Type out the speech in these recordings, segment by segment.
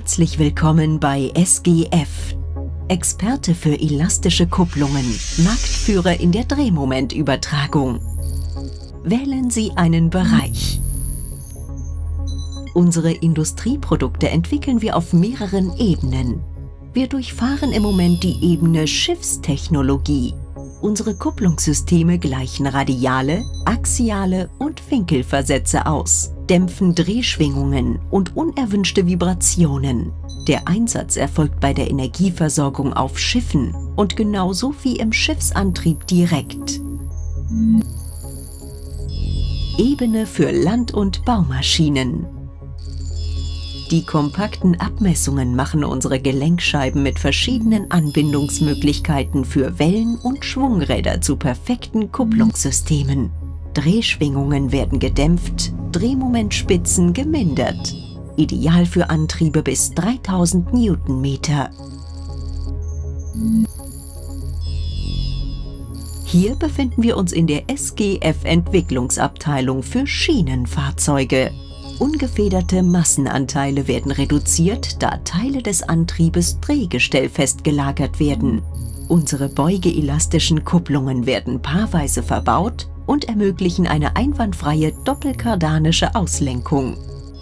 Herzlich willkommen bei SGF, Experte für elastische Kupplungen, Marktführer in der Drehmomentübertragung. Wählen Sie einen Bereich. Unsere Industrieprodukte entwickeln wir auf mehreren Ebenen. Wir durchfahren im Moment die Ebene Schiffstechnologie. Unsere Kupplungssysteme gleichen radiale, axiale und Winkelversätze aus, dämpfen Drehschwingungen und unerwünschte Vibrationen. Der Einsatz erfolgt bei der Energieversorgung auf Schiffen und genauso wie im Schiffsantrieb direkt. Ebene für Land- und Baumaschinen. Die kompakten Abmessungen machen unsere Gelenkscheiben mit verschiedenen Anbindungsmöglichkeiten für Wellen- und Schwungräder zu perfekten Kupplungssystemen. Drehschwingungen werden gedämpft, Drehmomentspitzen gemindert. Ideal für Antriebe bis 3000 Newtonmeter. Hier befinden wir uns in der SGF-Entwicklungsabteilung für Schienenfahrzeuge. Ungefederte Massenanteile werden reduziert, da Teile des Antriebes drehgestellfest gelagert werden. Unsere beugeelastischen Kupplungen werden paarweise verbaut und ermöglichen eine einwandfreie doppelkardanische Auslenkung.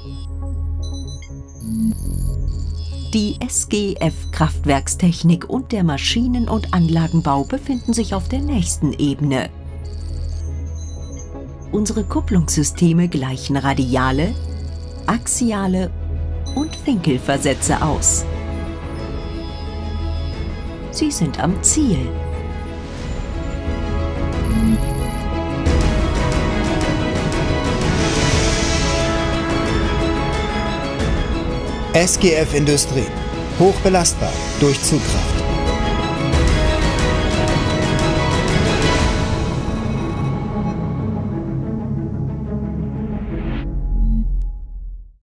Die SGF-Kraftwerkstechnik und der Maschinen- und Anlagenbau befinden sich auf der nächsten Ebene. Unsere Kupplungssysteme gleichen radiale, axiale und Winkelversätze aus. Sie sind am Ziel. SGF Industrie. Hochbelastbar durch Zugkraft.